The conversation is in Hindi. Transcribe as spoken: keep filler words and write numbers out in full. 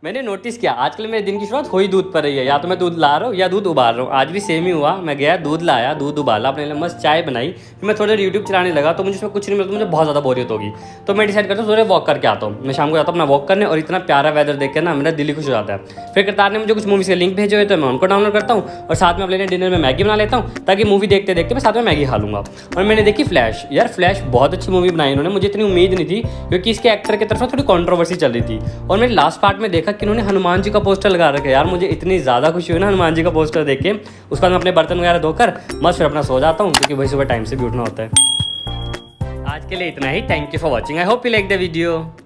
मैंने नोटिस किया आजकल मेरे दिन की शुरुआत हो ही दूध पर रही है, या तो मैं दूध ला रहा हूँ या दूध उबाल रहा हूँ। आज भी सेम ही हुआ, मैं गया दूध लाया, दूध उबाला, अपने लिए मस्त चाय बनाई, फिर मैं थोड़ा यूट्यूब चलाने लगा। तो मुझे उसमें कुछ नहीं मिलता, मुझे बहुत ज़्यादा बोरियत होगी। तो मैं डिसाइड करता हूँ थोड़े वॉक करके आता हूँ। मैं शाम को जाता हूँ अपना वॉक करने, और इतना प्यारा वेदर देख के ना मेरा दिल ही खुश हो जाता है। फिर करतार ने मुझे कुछ मूवीज़ के लिंक भेजे हुए, तो मैं उनको डाउनलोड करता हूँ और साथ में अपने डिनर में मैगी बना लेता हूँ, ताकि मूवी देखते देखते मैं साथ में मैगी खा लूँगा। और मैंने देखी फ्लैश। यार फ्लैश बहुत अच्छी मूवी बनाई इन्होंने, मुझे इतनी उम्मीद नहीं थी, क्योंकि इसके एक्टर की तरफ से थोड़ी कॉन्ट्रोवर्सी चल रही थी। और मैंने लास्ट पार्ट में देखा कि इन्होंने हनुमान जी का पोस्टर लगा रखा है। यार मुझे इतनी ज़्यादा खुशी हुई ना हनुमान जी का पोस्टर देख के। उसके बाद मैं अपने बर्तन वगैरह धोकर मस्त फिर अपना सो जाता हूँ, क्योंकि वही सुबह टाइम से भी उठना होता है। आज के लिए इतना ही। Thank you for watching. I hope you like the video.